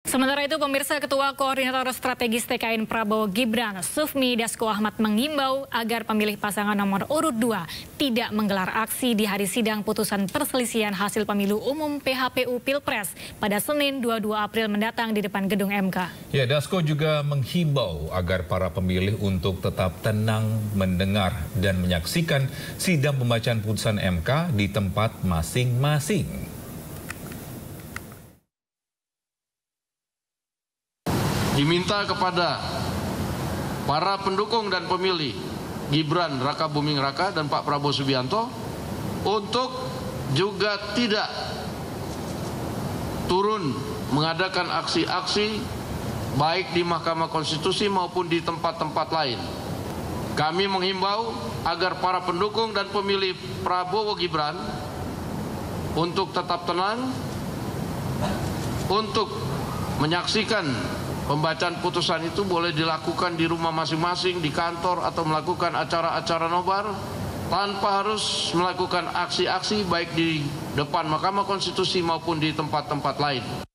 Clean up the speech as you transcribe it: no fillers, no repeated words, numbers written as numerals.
Sementara itu, pemirsa, Ketua Koordinator Strategis TKN Prabowo Gibran, Sufmi Dasko Ahmad mengimbau agar pemilih pasangan nomor urut 2 tidak menggelar aksi di hari sidang putusan perselisihan hasil pemilu umum PHPU Pilpres pada Senin 22 April mendatang di depan gedung MK. Ya, Dasko juga menghimbau agar para pemilih untuk tetap tenang mendengar dan menyaksikan sidang pembacaan putusan MK di tempat masing-masing. Diminta kepada para pendukung dan pemilih Gibran Raka Buming Raka dan Pak Prabowo Subianto untuk juga tidak turun mengadakan aksi-aksi baik di Mahkamah Konstitusi maupun di tempat-tempat lain. Kami menghimbau agar para pendukung dan pemilih Prabowo Gibran untuk tetap tenang, untuk menyaksikan pembacaan putusan itu boleh dilakukan di rumah masing-masing, di kantor, atau melakukan acara-acara nobar tanpa harus melakukan aksi-aksi baik di depan Mahkamah Konstitusi maupun di tempat-tempat lain.